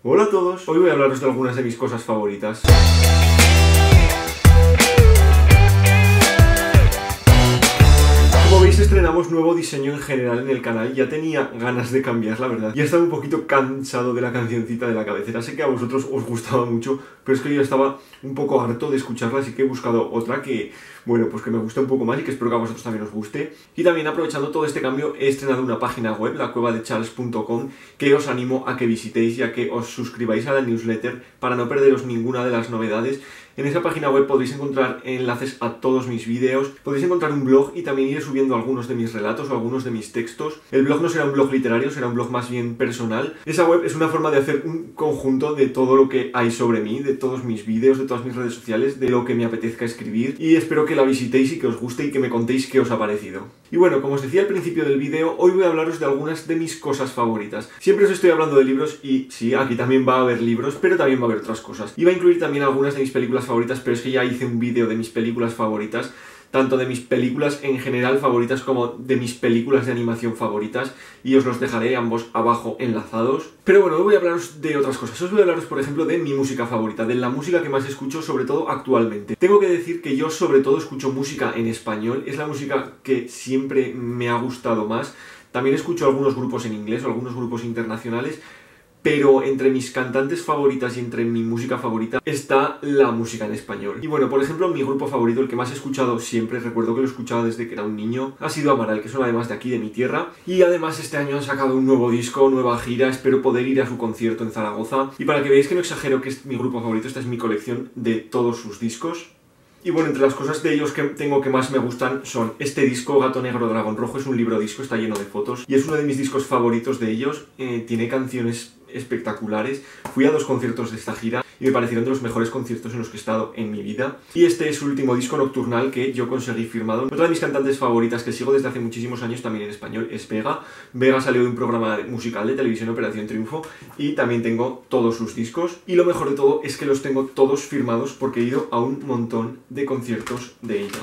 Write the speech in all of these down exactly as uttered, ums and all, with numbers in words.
Hola a todos, hoy voy a hablaros de algunas de mis cosas favoritas. Como veis, estrenamos nuevo diseño en general en el canal. Ya tenía ganas de cambiar, la verdad. Ya estaba un poquito cansado de la cancioncita de la cabecera. Sé que a vosotros os gustaba mucho, pero es que yo estaba un poco harto de escucharla, así que he buscado otra que, bueno, pues que me guste un poco más y que espero que a vosotros también os guste. Y también, aprovechando todo este cambio, he estrenado una página web, la cueva de charles punto com, que os animo a que visitéis y a que os suscribáis a la newsletter para no perderos ninguna de las novedades. En esa página web podréis encontrar enlaces a todos mis vídeos, podréis encontrar un blog y también iré subiendo algunos de mis relatos o algunos de mis textos. El blog no será un blog literario, será un blog más bien personal. Esa web es una forma de hacer un conjunto de todo lo que hay sobre mí, de todos mis vídeos, de todas mis redes sociales, de lo que me apetezca escribir, y espero que la visitéis y que os guste y que me contéis qué os ha parecido. Y bueno, como os decía al principio del vídeo, hoy voy a hablaros de algunas de mis cosas favoritas. Siempre os estoy hablando de libros y sí, aquí también va a haber libros, pero también va a haber otras cosas. Y va a incluir también algunas de mis películas favoritas, pero es que ya hice un vídeo de mis películas favoritas, tanto de mis películas en general favoritas como de mis películas de animación favoritas, y os los dejaré ambos abajo enlazados. Pero bueno, hoy voy a hablaros de otras cosas. Os voy a hablaros, por ejemplo, de mi música favorita, de la música que más escucho, sobre todo actualmente. Tengo que decir que yo sobre todo escucho música en español, es la música que siempre me ha gustado más. También escucho algunos grupos en inglés o algunos grupos internacionales, pero entre mis cantantes favoritas y entre mi música favorita está la música en español. Y bueno, por ejemplo, mi grupo favorito, el que más he escuchado siempre, recuerdo que lo he escuchado desde que era un niño, ha sido Amaral, que son además de aquí, de mi tierra. Y además este año han sacado un nuevo disco, nueva gira, espero poder ir a su concierto en Zaragoza. Y para que veáis que no exagero que es mi grupo favorito, esta es mi colección de todos sus discos. Y bueno, entre las cosas de ellos que tengo que más me gustan son este disco, Gato Negro Dragón Rojo, es un libro disco, está lleno de fotos y es uno de mis discos favoritos de ellos. Eh, tiene canciones espectaculares. Fui a dos conciertos de esta gira y me parecieron de los mejores conciertos en los que he estado en mi vida. Y este es su último disco, Nocturnal, que yo conseguí firmado. Otra de mis cantantes favoritas que sigo desde hace muchísimos años también en español es Vega. Vega salió de un programa musical de televisión, Operación Triunfo, y también tengo todos sus discos. Y lo mejor de todo es que los tengo todos firmados porque he ido a un montón de conciertos de ella.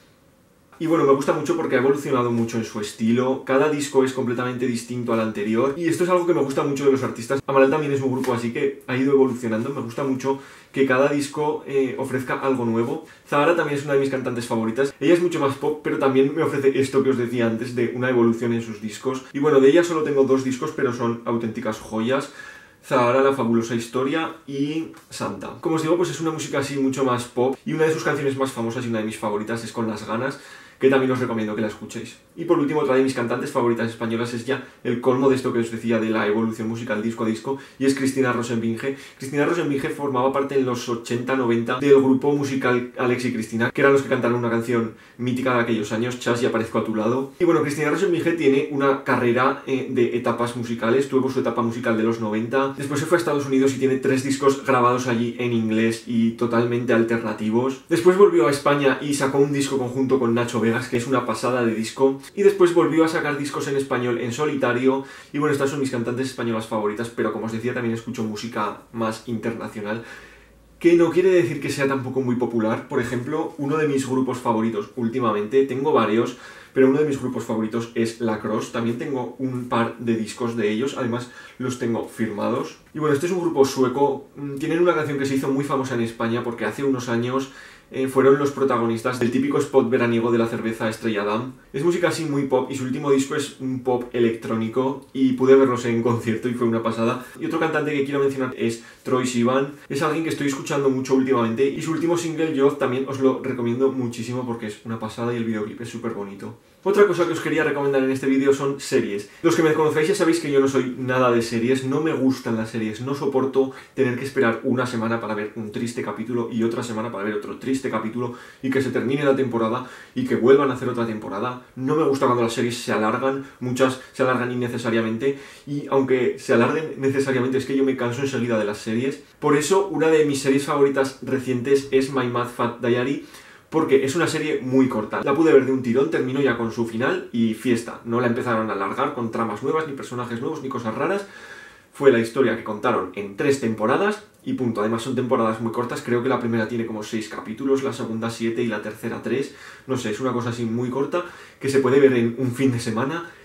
Y bueno, me gusta mucho porque ha evolucionado mucho en su estilo, cada disco es completamente distinto al anterior, y esto es algo que me gusta mucho de los artistas. Amaral también es un grupo así que ha ido evolucionando, me gusta mucho que cada disco eh, ofrezca algo nuevo. Zahara también es una de mis cantantes favoritas, ella es mucho más pop, pero también me ofrece esto que os decía antes de una evolución en sus discos. Y bueno, de ella solo tengo dos discos, pero son auténticas joyas. Zahara, La Fabulosa Historia y Santa. Como os digo, pues es una música así mucho más pop, y una de sus canciones más famosas y una de mis favoritas es Con las ganas, que también os recomiendo que la escuchéis. Y por último, otra de mis cantantes favoritas españolas es ya el colmo de esto que os decía de la evolución musical disco a disco, y es Cristina Rosenvinge. Cristina Rosenvinge formaba parte en los ochenta noventa del grupo musical Alex y Cristina, que eran los que cantaron una canción mítica de aquellos años, Chas, y aparezco a tu lado. Y bueno, Cristina Rosenvinge tiene una carrera eh, de etapas musicales, tuvo su etapa musical de los noventa, después se fue a Estados Unidos y tiene tres discos grabados allí en inglés y totalmente alternativos. Después volvió a España y sacó un disco conjunto con Nacho Vegas, que es una pasada de disco, y después volvió a sacar discos en español en solitario. Y bueno, estas son mis cantantes españolas favoritas, pero como os decía, también escucho música más internacional, que no quiere decir que sea tampoco muy popular. Por ejemplo, uno de mis grupos favoritos últimamente, tengo varios, pero uno de mis grupos favoritos es Lacrosse. También tengo un par de discos de ellos, además los tengo firmados. Y bueno, este es un grupo sueco, tienen una canción que se hizo muy famosa en España porque hace unos años Eh, fueron los protagonistas del típico spot veraniego de la cerveza Estrella Damm. Es música así muy pop y su último disco es un pop electrónico y pude verlos en concierto y fue una pasada. Y otro cantante que quiero mencionar es Troye Sivan, es alguien que estoy escuchando mucho últimamente y su último single Yo también os lo recomiendo muchísimo porque es una pasada y el videoclip es súper bonito. Otra cosa que os quería recomendar en este vídeo son series. Los que me conocéis ya sabéis que yo no soy nada de series, no me gustan las series, no soporto tener que esperar una semana para ver un triste capítulo y otra semana para ver otro triste capítulo y que se termine la temporada y que vuelvan a hacer otra temporada. No me gusta cuando las series se alargan, muchas se alargan innecesariamente, y aunque se alarguen necesariamente es que yo me canso enseguida de las series. Por eso una de mis series favoritas recientes es My Mad Fat Diary, porque es una serie muy corta. La pude ver de un tirón, terminó ya con su final y fiesta. No la empezaron a alargar con tramas nuevas, ni personajes nuevos, ni cosas raras. Fue la historia que contaron en tres temporadas y punto. Además son temporadas muy cortas, creo que la primera tiene como seis capítulos, la segunda siete y la tercera tres. No sé, es una cosa así muy corta que se puede ver en un fin de semana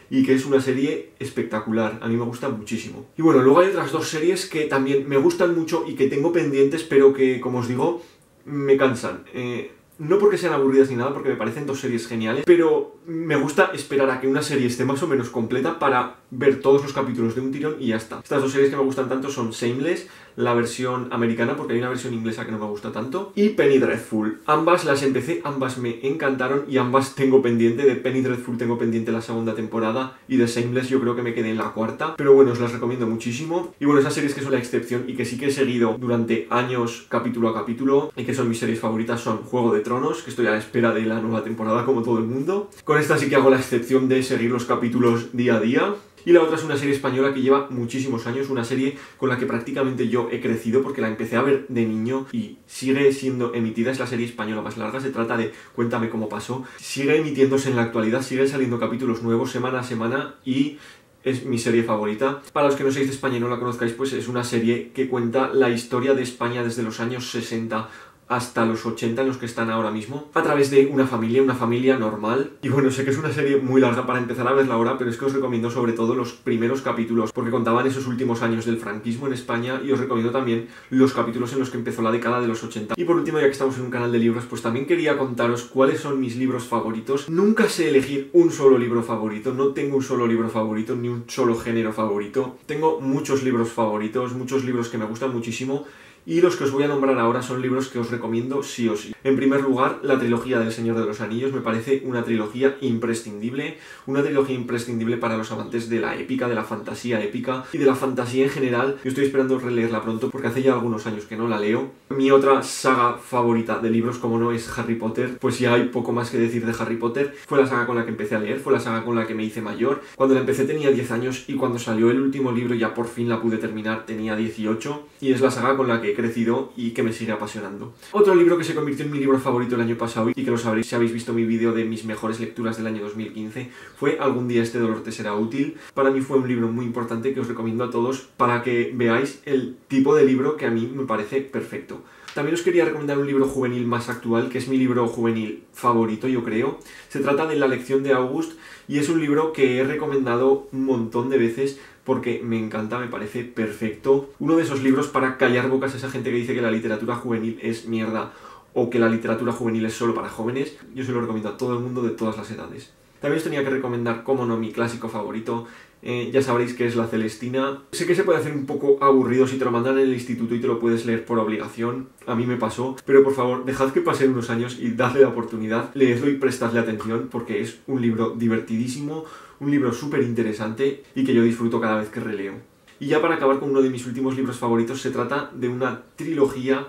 y que es una serie espectacular, a mí me gusta muchísimo. Y bueno, luego hay otras dos series que también me gustan mucho y que tengo pendientes, pero que, como os digo, me cansan. Eh, no porque sean aburridas ni nada, porque me parecen dos series geniales, pero me gusta esperar a que una serie esté más o menos completa para ver todos los capítulos de un tirón y ya está. Estas dos series que me gustan tanto son Shameless, la versión americana, porque hay una versión inglesa que no me gusta tanto, y Penny Dreadful. Ambas las empecé, ambas me encantaron y ambas tengo pendiente. De Penny Dreadful tengo pendiente la segunda temporada y de Shameless yo creo que me quedé en la cuarta, pero bueno, os las recomiendo muchísimo. Y bueno, esas series que son la excepción y que sí que he seguido durante años capítulo a capítulo y que son mis series favoritas son Juego de Tronos, que estoy a la espera de la nueva temporada como todo el mundo. Con esta sí que hago la excepción de seguir los capítulos día a día. Y la otra es una serie española que lleva muchísimos años, una serie con la que prácticamente yo he crecido porque la empecé a ver de niño y sigue siendo emitida, es la serie española más larga, se trata de Cuéntame cómo pasó, sigue emitiéndose en la actualidad, siguen saliendo capítulos nuevos semana a semana y es mi serie favorita. Para los que no seáis de España y no la conozcáis, pues es una serie que cuenta la historia de España desde los años sesenta hasta los ochenta en los que están ahora mismo, a través de una familia, una familia normal. Y bueno, sé que es una serie muy larga para empezar a verla ahora, pero es que os recomiendo sobre todo los primeros capítulos, porque contaban esos últimos años del franquismo en España, y os recomiendo también los capítulos en los que empezó la década de los ochenta. Y por último, ya que estamos en un canal de libros, pues también quería contaros cuáles son mis libros favoritos. Nunca sé elegir un solo libro favorito, no tengo un solo libro favorito, ni un solo género favorito. Tengo muchos libros favoritos, muchos libros que me gustan muchísimo, y los que os voy a nombrar ahora son libros que os recomiendo sí o sí. En primer lugar, la trilogía del Señor de los Anillos me parece una trilogía imprescindible, una trilogía imprescindible para los amantes de la épica, de la fantasía épica y de la fantasía en general. Yo estoy esperando releerla pronto porque hace ya algunos años que no la leo. Mi otra saga favorita de libros, como no, es Harry Potter, pues ya hay poco más que decir de Harry Potter. Fue la saga con la que empecé a leer, fue la saga con la que me hice mayor. Cuando la empecé tenía diez años y cuando salió el último libro ya por fin la pude terminar, tenía dieciocho, y es la saga con la que he crecido y que me sigue apasionando. Otro libro que se convirtió en mi libro favorito el año pasado y que lo sabréis si habéis visto mi vídeo de mis mejores lecturas del año dos mil quince fue Algún día este dolor te será útil. Para mí fue un libro muy importante que os recomiendo a todos para que veáis el tipo de libro que a mí me parece perfecto. También os quería recomendar un libro juvenil más actual, que es mi libro juvenil favorito, yo creo. Se trata de La lección de August y es un libro que he recomendado un montón de veces porque me encanta, me parece perfecto. Uno de esos libros para callar bocas a esa gente que dice que la literatura juvenil es mierda o que la literatura juvenil es solo para jóvenes. Yo se lo recomiendo a todo el mundo de todas las edades. También os tenía que recomendar, como no, mi clásico favorito. Eh, ya sabréis que es La Celestina. Sé que se puede hacer un poco aburrido si te lo mandan en el instituto y te lo puedes leer por obligación. A mí me pasó. Pero por favor, dejad que pasen unos años y dadle la oportunidad. Leedlo y prestadle atención porque es un libro divertidísimo, un libro súper interesante y que yo disfruto cada vez que releo. Y ya para acabar con uno de mis últimos libros favoritos, se trata de una trilogía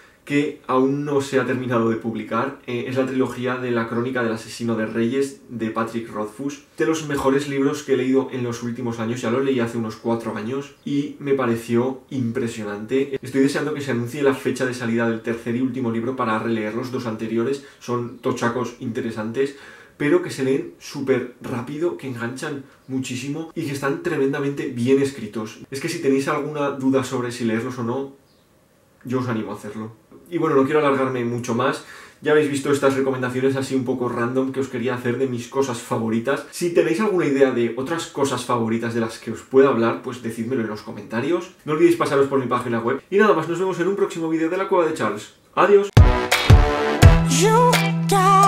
que aún no se ha terminado de publicar. Eh, es la trilogía de La crónica del asesino de reyes de Patrick Rothfuss. De los mejores libros que he leído en los últimos años, ya lo leí hace unos cuatro años y me pareció impresionante. Estoy deseando que se anuncie la fecha de salida del tercer y último libro para releer los dos anteriores. Son tochacos interesantes, pero que se leen súper rápido, que enganchan muchísimo y que están tremendamente bien escritos. Es que si tenéis alguna duda sobre si leerlos o no, yo os animo a hacerlo. Y bueno, no quiero alargarme mucho más. Ya habéis visto estas recomendaciones así un poco random que os quería hacer de mis cosas favoritas. Si tenéis alguna idea de otras cosas favoritas de las que os pueda hablar, pues decídmelo en los comentarios. No olvidéis pasaros por mi página web. Y nada más, nos vemos en un próximo vídeo de La Cueva de Charles. ¡Adiós!